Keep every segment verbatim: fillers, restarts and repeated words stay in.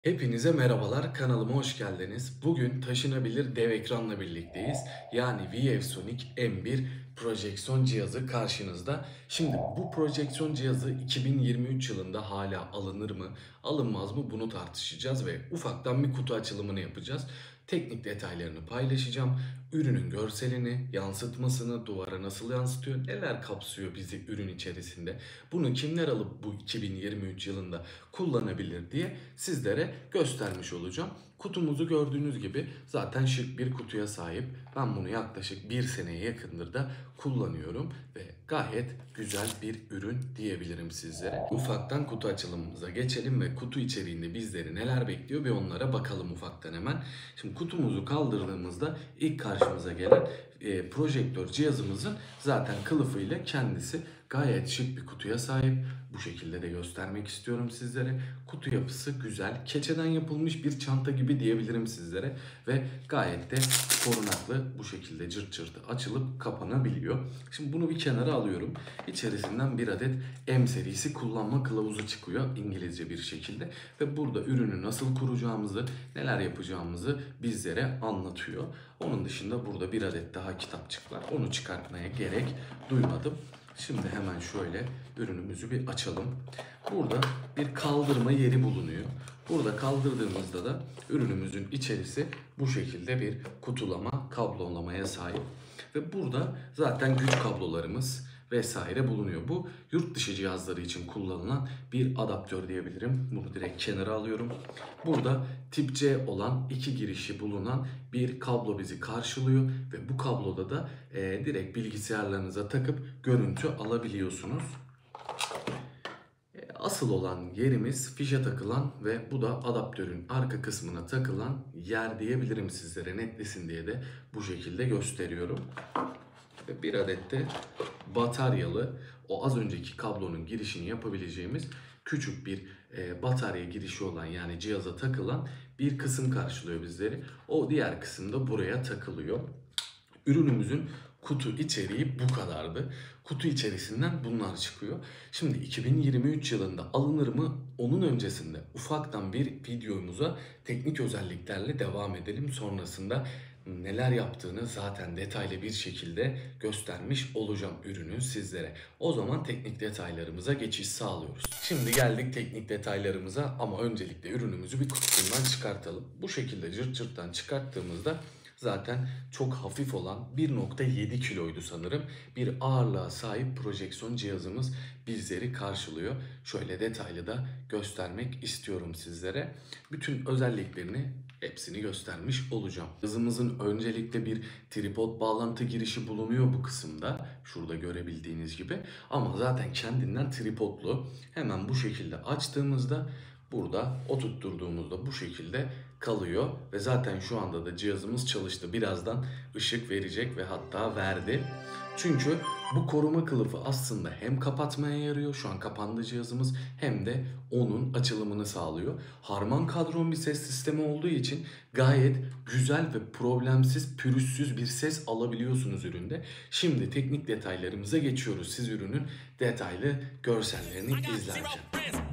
Hepinize merhabalar, kanalıma hoş geldiniz. Bugün taşınabilir dev ekranla birlikteyiz. Yani ViewSonic M bir projeksiyon cihazı karşınızda. Şimdi bu projeksiyon cihazı iki bin yirmi üç yılında hala alınır mı, alınmaz mı bunu tartışacağız ve ufaktan bir kutu açılımını yapacağız. Teknik detaylarını paylaşacağım. Ürünün görselini, yansıtmasını, duvara nasıl yansıtıyor, neler kapsıyor bizi ürün içerisinde, bunu kimler alıp bu iki bin yirmi üç yılında kullanabilir diye sizlere göstermiş olacağım. Kutumuzu gördüğünüz gibi zaten şık bir kutuya sahip. Ben bunu yaklaşık bir seneye yakındır da kullanıyorum ve gayet güzel bir ürün diyebilirim sizlere. Ufaktan kutu açılımımıza geçelim ve kutu içeriğinde bizleri neler bekliyor bir onlara bakalım ufaktan hemen. Şimdi kutumuzu kaldırdığımızda ilk karşımıza gelen e, projektör cihazımızın zaten kılıfıyla kendisi gayet şık bir kutuya sahip. Bu şekilde de göstermek istiyorum sizlere. Kutu yapısı güzel. Keçeden yapılmış bir çanta gibi diyebilirim sizlere. Ve gayet de korunaklı bu şekilde cırt cırt açılıp kapanabiliyor. Şimdi bunu bir kenara alıyorum. İçerisinden bir adet M serisi kullanma kılavuzu çıkıyor İngilizce bir şekilde. Ve burada ürünü nasıl kuracağımızı, neler yapacağımızı bizlere anlatıyor. Onun dışında burada bir adet daha kitapçık var. Onu çıkartmaya gerek duymadım. Şimdi hemen şöyle ürünümüzü bir açalım. Burada bir kaldırma yeri bulunuyor. Burada kaldırdığımızda da ürünümüzün içerisi bu şekilde bir kutulama, kablolamaya sahip. Ve burada zaten güç kablolarımız vesaire bulunuyor. Bu yurt dışı cihazları için kullanılan bir adaptör diyebilirim. Bunu direkt kenara alıyorum. Burada tip C olan iki girişi bulunan bir kablo bizi karşılıyor ve bu kabloda da e, direkt bilgisayarlarınıza takıp görüntü alabiliyorsunuz. Asıl olan yerimiz fişe takılan ve bu da adaptörün arka kısmına takılan yer diyebilirim sizlere, netlesin diye de bu şekilde gösteriyorum. Ve bir adet de bataryalı, o az önceki kablonun girişini yapabileceğimiz küçük bir e, batarya girişi olan, yani cihaza takılan bir kısım karşılıyor bizleri. O diğer kısım da buraya takılıyor. Ürünümüzün kutu içeriği bu kadardı. Kutu içerisinden bunlar çıkıyor. Şimdi iki bin yirmi üç yılında alınır mı? Onun öncesinde ufaktan bir videomuza teknik özelliklerle devam edelim. Sonrasında neler yaptığını zaten detaylı bir şekilde göstermiş olacağım ürünün sizlere. O zaman teknik detaylarımıza geçiş sağlıyoruz. Şimdi geldik teknik detaylarımıza ama öncelikle ürünümüzü bir kutusundan çıkartalım. Bu şekilde cırt cırttan çıkarttığımızda zaten çok hafif olan bir nokta yedi kiloydu sanırım bir ağırlığa sahip projeksiyon cihazımız bizleri karşılıyor. Şöyle detaylı da göstermek istiyorum sizlere. Bütün özelliklerini hepsini göstermiş olacağım. Cihazımızın öncelikle bir tripod bağlantı girişi bulunuyor bu kısımda. Şurada görebildiğiniz gibi. Ama zaten kendinden tripodlu. Hemen bu şekilde açtığımızda burada oturtturduğumuzda bu şekilde kalıyor ve zaten şu anda da cihazımız çalıştı. Birazdan ışık verecek ve hatta verdi. Çünkü bu koruma kılıfı aslında hem kapatmaya yarıyor, şu an kapandı cihazımız, hem de onun açılımını sağlıyor. Harman kardon bir ses sistemi olduğu için gayet güzel ve problemsiz, pürüzsüz bir ses alabiliyorsunuz üründe. Şimdi teknik detaylarımıza geçiyoruz siz ürünün detaylı görsellerini izlerken.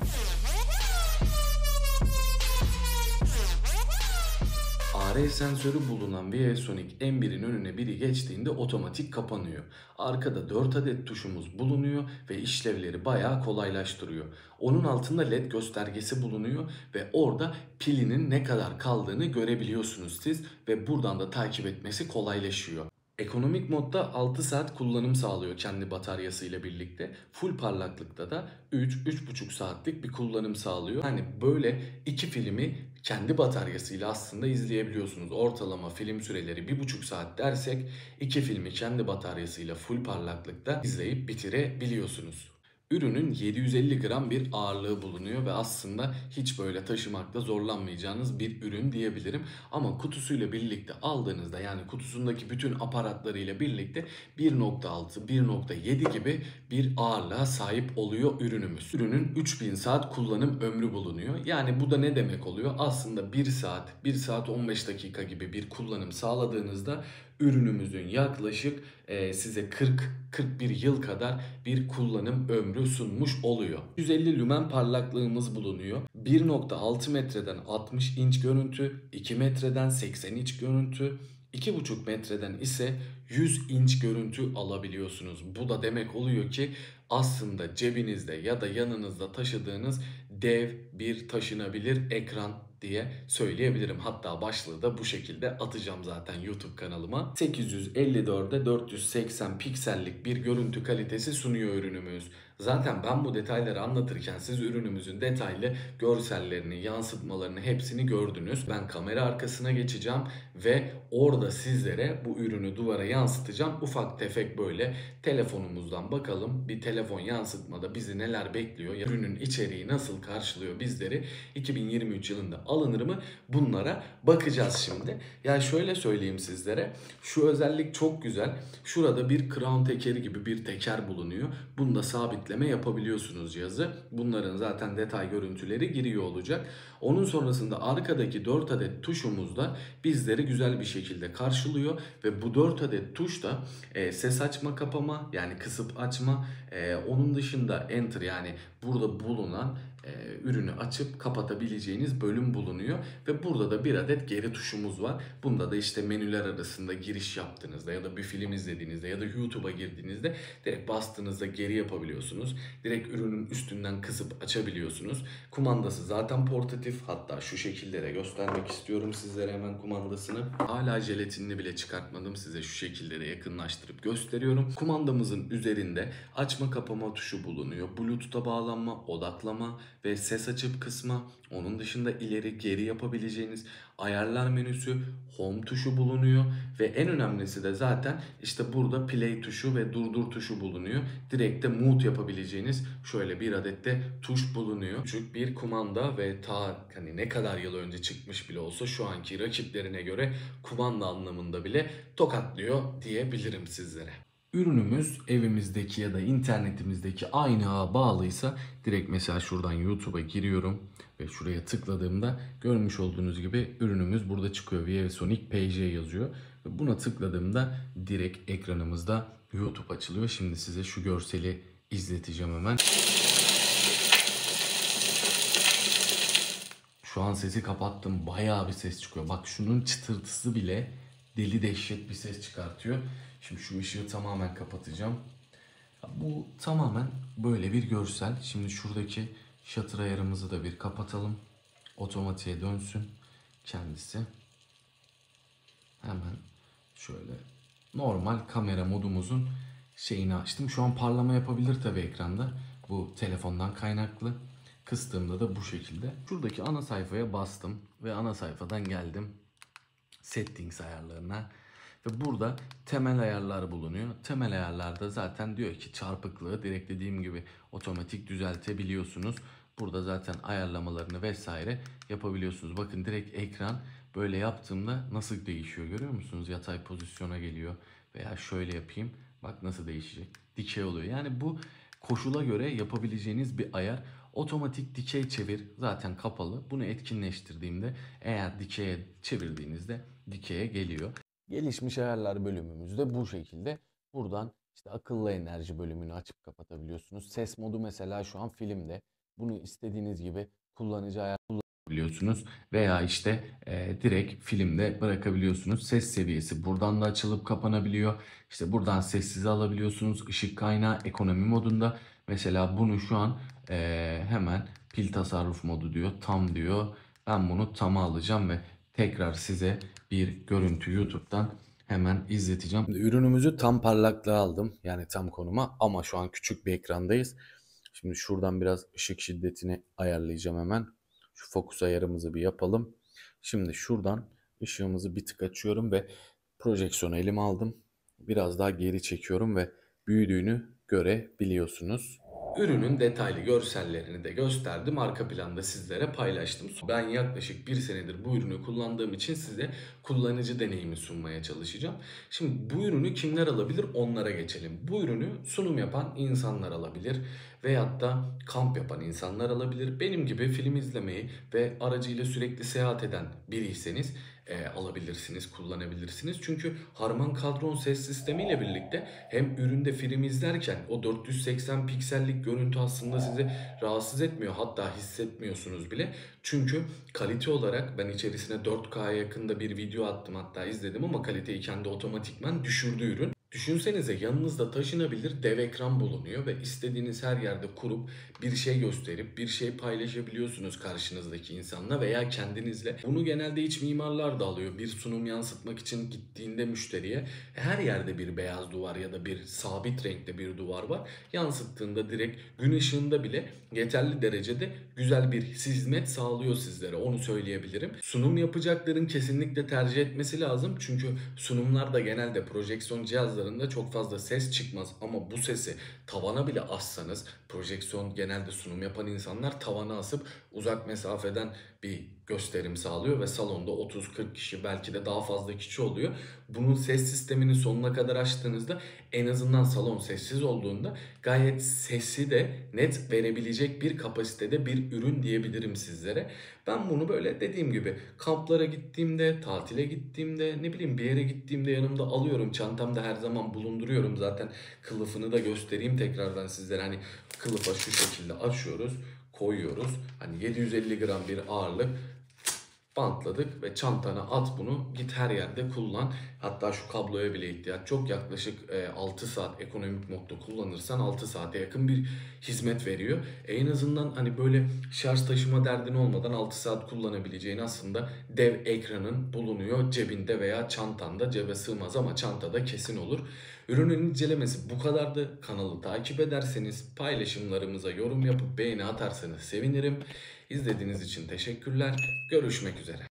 A R sensörü bulunan ViewSonic M bir'in önüne biri geçtiğinde otomatik kapanıyor. Arkada dört adet tuşumuz bulunuyor ve işlevleri bayağı kolaylaştırıyor. Onun altında led göstergesi bulunuyor ve orada pilinin ne kadar kaldığını görebiliyorsunuz siz ve buradan da takip etmesi kolaylaşıyor. Ekonomik modda altı saat kullanım sağlıyor kendi bataryasıyla birlikte. Full parlaklıkta da üç üç buçuk saatlik bir kullanım sağlıyor. Yani böyle iki filmi kendi bataryasıyla aslında izleyebiliyorsunuz. Ortalama film süreleri bir buçuk saat dersek iki filmi kendi bataryasıyla full parlaklıkta izleyip bitirebiliyorsunuz. Ürünün yedi yüz elli gram bir ağırlığı bulunuyor ve aslında hiç böyle taşımakta zorlanmayacağınız bir ürün diyebilirim. Ama kutusuyla birlikte aldığınızda, yani kutusundaki bütün aparatlarıyla birlikte bir nokta altı bir nokta yedi gibi bir ağırlığa sahip oluyor ürünümüz. Ürünün üç bin saat kullanım ömrü bulunuyor. Yani bu da ne demek oluyor? Aslında bir saat, bir saat on beş dakika gibi bir kullanım sağladığınızda ürünümüzün yaklaşık e, size kırk kırk bir yıl kadar bir kullanım ömrü sunmuş oluyor. yüz elli lümen parlaklığımız bulunuyor. bir nokta altı metreden altmış inç görüntü, iki metreden seksen inç görüntü, iki buçuk metreden ise yüz inç görüntü alabiliyorsunuz. Bu da demek oluyor ki aslında cebinizde ya da yanınızda taşıdığınız dev bir taşınabilir ekran diye söyleyebilirim. Hatta başlığı da bu şekilde atacağım zaten YouTube kanalıma. sekiz yüz elli dörde dört yüz seksen piksellik bir görüntü kalitesi sunuyor ürünümüz. Zaten ben bu detayları anlatırken siz ürünümüzün detaylı görsellerini, yansıtmalarını hepsini gördünüz. Ben kamera arkasına geçeceğim ve orada sizlere bu ürünü duvara yansıtacağım. Ufak tefek böyle telefonumuzdan bakalım. Bir telefon yansıtmada bizi neler bekliyor? Ya ürünün içeriği nasıl karşılıyor bizleri? iki bin yirmi üç yılında alınır mı? Bunlara bakacağız şimdi. Yani şöyle söyleyeyim sizlere. Şu özellik çok güzel. Şurada bir crown tekeri gibi bir teker bulunuyor. Bunda sabitleme yapabiliyorsunuz cihazı. Bunların zaten detay görüntüleri giriyor olacak. Onun sonrasında arkadaki dört adet tuşumuz da bizleri güzel bir şekilde karşılıyor ve bu dört adet tuş da e, ses açma kapama, yani kısıp açma, e, onun dışında enter, yani burada bulunan e, ürünü açıp kapatabileceğiniz bölüm bulunuyor ve burada da bir adet geri tuşumuz var. Bunda da işte menüler arasında giriş yaptığınızda ya da bir film izlediğinizde ya da YouTube'a girdiğinizde direkt bastığınızda geri yapabiliyorsunuz. Direkt ürünün üstünden kısıp açabiliyorsunuz. Kumandası zaten portatif, hatta şu şekilde de göstermek istiyorum sizlere hemen kumandasını. Hala jelatinini bile çıkartmadım, size şu şekilde de yakınlaştırıp gösteriyorum. Kumandamızın üzerinde açma kapama tuşu bulunuyor. Bluetooth'a bağlanma, odaklama ve ses açıp kısma. Onun dışında ileri geri yapabileceğiniz ayarlar menüsü, home tuşu bulunuyor ve en önemlisi de zaten işte burada play tuşu ve durdur tuşu bulunuyor. Direkt de mute yapabileceğiniz şöyle bir adet de tuş bulunuyor. Küçük bir kumanda ve ta hani ne kadar yıl önce çıkmış bile olsa şu anki rakiplerine göre kumanda anlamında bile tokatlıyor diyebilirim sizlere. Ürünümüz evimizdeki ya da internetimizdeki aynı ağa bağlıysa direkt mesela şuradan YouTube'a giriyorum ve şuraya tıkladığımda görmüş olduğunuz gibi ürünümüz burada çıkıyor. ViewSonic P J yazıyor ve buna tıkladığımda direkt ekranımızda YouTube açılıyor. Şimdi size şu görseli izleteceğim hemen. Şu an sesi kapattım. Bayağı bir ses çıkıyor. Bak şunun çıtırtısı bile deli dehşet bir ses çıkartıyor. Şimdi şu ışığı tamamen kapatacağım. Bu tamamen böyle bir görsel. Şimdi şuradaki shutter ayarımızı da bir kapatalım. Otomatiğe dönsün kendisi. Hemen şöyle normal kamera modumuzun şeyini açtım. Şu an parlama yapabilir tabii ekranda. Bu telefondan kaynaklı. Kıstığımda da bu şekilde. Şuradaki ana sayfaya bastım ve ana sayfadan geldim settings ayarlarına. Ve burada temel ayarlar bulunuyor. Temel ayarlarda zaten diyor ki çarpıklığı direkt dediğim gibi otomatik düzeltebiliyorsunuz. Burada zaten ayarlamalarını vesaire yapabiliyorsunuz. Bakın direkt ekran böyle yaptığımda nasıl değişiyor görüyor musunuz? Yatay pozisyona geliyor veya şöyle yapayım. Bak nasıl değişecek. Dikey oluyor. Yani bu koşula göre yapabileceğiniz bir ayar. Otomatik dikey çevir zaten kapalı. Bunu etkinleştirdiğimde eğer dikeye çevirdiğinizde dikeye geliyor. Gelişmiş ayarlar bölümümüz de bu şekilde. Buradan işte akıllı enerji bölümünü açıp kapatabiliyorsunuz. Ses modu mesela şu an filmde. Bunu istediğiniz gibi kullanıcı ayar kullanabiliyorsunuz. Veya işte e, direkt filmde bırakabiliyorsunuz. Ses seviyesi buradan da açılıp kapanabiliyor. İşte buradan sessize alabiliyorsunuz. Işık kaynağı ekonomi modunda. Mesela bunu şu an e, hemen pil tasarruf modu diyor. Tam diyor. Ben bunu tama alacağım ve tekrar size bir görüntü YouTube'dan hemen izleteceğim. Şimdi ürünümüzü tam parlaklığa aldım. Yani tam konuma ama şu an küçük bir ekrandayız. Şimdi şuradan biraz ışık şiddetini ayarlayacağım hemen. Şu fokus ayarımızı bir yapalım. Şimdi şuradan ışığımızı bir tık açıyorum ve projeksiyonu elime aldım. Biraz daha geri çekiyorum ve büyüdüğünü görebiliyorsunuz. Ürünün detaylı görsellerini de gösterdim. Arka planda sizlere paylaştım. Ben yaklaşık bir senedir bu ürünü kullandığım için size kullanıcı deneyimi sunmaya çalışacağım. Şimdi bu ürünü kimler alabilir onlara geçelim. Bu ürünü sunum yapan insanlar alabilir. Veyahut da kamp yapan insanlar alabilir. Benim gibi film izlemeyi ve aracıyla sürekli seyahat eden biriyseniz e, alabilirsiniz, kullanabilirsiniz. Çünkü Harman Kardon ses sistemiyle birlikte hem üründe film izlerken o dört yüz seksen piksellik görüntü aslında sizi rahatsız etmiyor. Hatta hissetmiyorsunuz bile. Çünkü kalite olarak ben içerisine dört K'ya yakında bir video attım, hatta izledim ama kaliteyi kendi otomatikman düşürdü ürün. Düşünsenize, yanınızda taşınabilir dev ekran bulunuyor ve istediğiniz her yerde kurup bir şey gösterip bir şey paylaşabiliyorsunuz karşınızdaki insanla veya kendinizle. Bunu genelde iç mimarlar da alıyor. Bir sunum yansıtmak için gittiğinde müşteriye her yerde bir beyaz duvar ya da bir sabit renkte bir duvar var. Yansıttığında direkt gün ışığında bile yeterli derecede güzel bir hizmet sağlıyor sizlere. Onu söyleyebilirim. Sunum yapacakların kesinlikle tercih etmesi lazım. Çünkü sunumlarda genelde projeksiyon cihazları çok fazla ses çıkmaz ama bu sesi tavana bile assanız, projeksiyon genelde sunum yapan insanlar tavana asıp uzak mesafeden bir gösterim sağlıyor ve salonda otuz kırk kişi, belki de daha fazla kişi oluyor. Bunun ses sistemini sonuna kadar açtığınızda, en azından salon sessiz olduğunda gayet sesi de net verebilecek bir kapasitede bir ürün diyebilirim sizlere. Ben bunu böyle dediğim gibi kamplara gittiğimde, tatile gittiğimde, ne bileyim bir yere gittiğimde yanımda alıyorum. Çantamda her zaman bulunduruyorum. Zaten kılıfını da göstereyim tekrardan sizlere. Hani kılıfa şu şekilde açıyoruz, koyuyoruz. Hani yedi yüz elli gram bir ağırlık, bantladık ve çantana at bunu, git her yerde kullan. Hatta şu kabloya bile ihtiyaç yok. Yaklaşık e, altı saat ekonomik modda kullanırsan altı saate yakın bir hizmet veriyor. E, en azından hani böyle şarj taşıma derdin olmadan altı saat kullanabileceğin aslında dev ekranın bulunuyor cebinde veya çantanda. Cebe sığmaz ama çantada kesin olur. Ürünün incelemesi bu kadardı. Kanalı takip ederseniz, paylaşımlarımıza yorum yapıp beğeni atarsanız sevinirim. İzlediğiniz için teşekkürler. Görüşmek üzere.